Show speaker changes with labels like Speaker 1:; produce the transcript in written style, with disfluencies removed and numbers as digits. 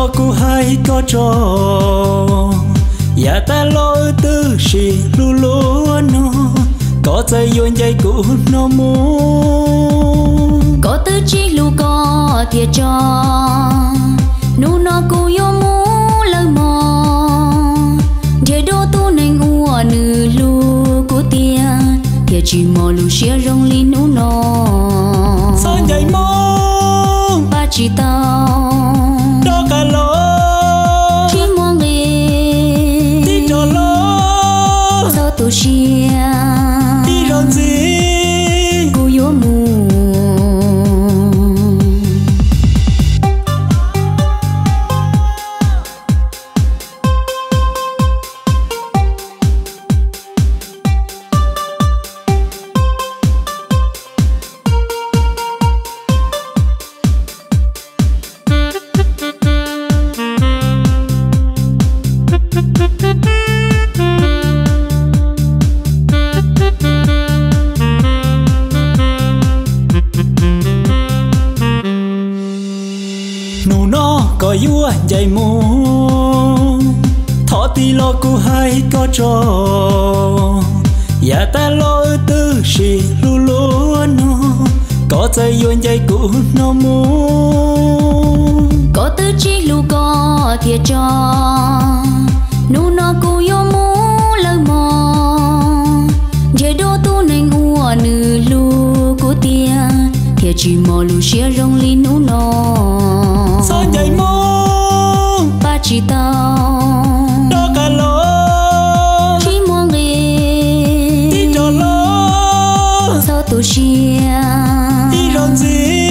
Speaker 1: lo cu hai có trò ya ta lo tư si lu lu nó cóใจyun dây cụ nó mu
Speaker 2: có tư chi lu có thiệt cho nu nó cu yo mu lời mò để đô tu nên ua nữ lu cu tia thiệt chỉ mò lu xia rong li nu nó
Speaker 1: sao dây mong
Speaker 2: ba chỉ tao
Speaker 1: đó cả lo
Speaker 2: khi mong đi
Speaker 1: đi cho lo
Speaker 2: sao tu xia
Speaker 1: đi rồi gì
Speaker 2: cu yo mu
Speaker 1: có yua dây mu thọ ti lo cu hai có trò ya ta lo tư si lu lu nó cóใจyun dây cụ nó mu
Speaker 2: có tư chi lu có thiệt cho nu nó cu yo mu lời mò để đô tu nên ua nữ lu cu tia thiệt chỉ mò lu xia rong li nu nó
Speaker 1: sao dây mong
Speaker 2: ba chỉ tao
Speaker 1: đó cả lo
Speaker 2: khi mong
Speaker 1: đi cho lo
Speaker 2: sao tu xia
Speaker 1: đi rồi gì